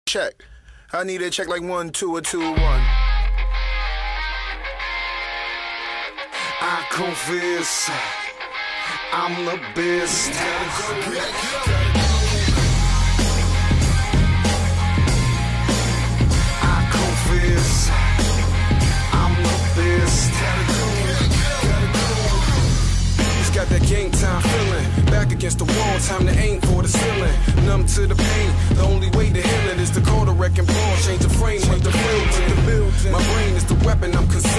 Check. I need a check like 1, 2, or 2, 1. I confess, I'm the best. I confess, I'm the best. It's got that game time feeling. Back against the wall, time to aim for the ceiling. Numb to the pain, the only way to heal it is to call the wrecking ball. Change the frame, make the building. My brain is the weapon I'm concealing.